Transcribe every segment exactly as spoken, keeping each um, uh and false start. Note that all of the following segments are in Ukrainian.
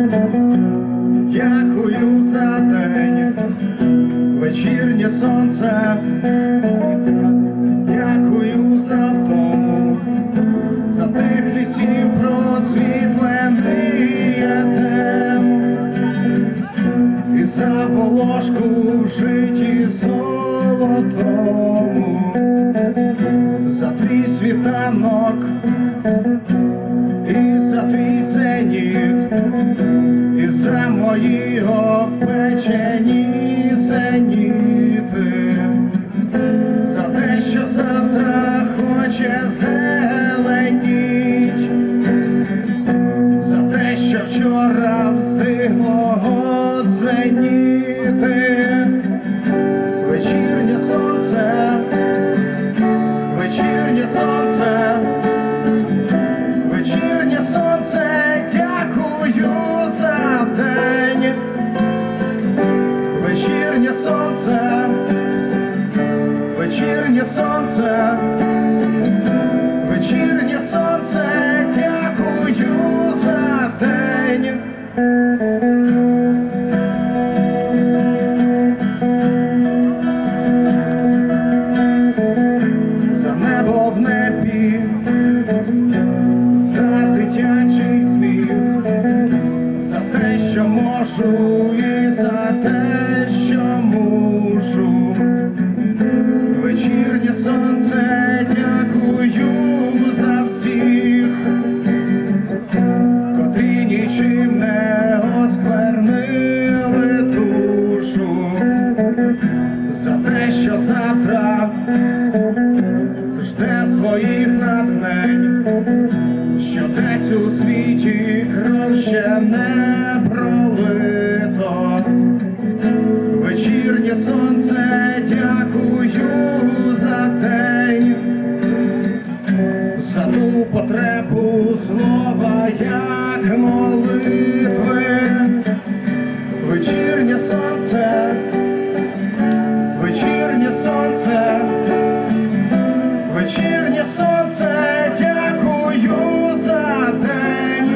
Дякую за день, вечірнє сонце, дякую за втому, за тих лісів просвітлений етем, і за волошку в житті золотому, за твій світанок і за твій зеніт, і за мої опечені зеніти, за те, що завтра хоче зеленіть, за те, що вчора встигло дзвеніти. Вечірнє сонце, вечірнє сонце, вечірнє сонце, дякую за день. Вечірнє сонце, вечірнє сонце, вечірнє сонце, дякую за день. За небо в небі, за дитячий сміх, за те, що можу, і за те, що мушу. Вечірнє сонце, дякую за всіх, котрі нічим не осквернили душу, за те, що завтра жде своїх натхнень, що десь у світі кров ще не пролито. Вечірнє сонце, дякую за день, за ту потребу слова, як молитви. Вечірнє сонце, вечірнє сонце, вечірнє сонце, дякую за день.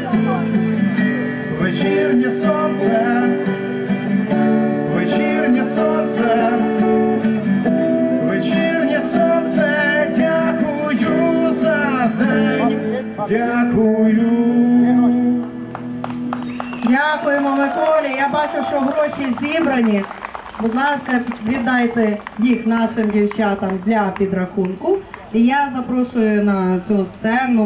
Вечірнє сонце, вечірнє сонце, вечірнє сонце, дякую за день. Дякую. Дякуємо, Миколі. Я бачу, що гроші зібрані. Будь ласка, віддайте їх нашим дівчатам для підрахунку. І я запрошую на цю сцену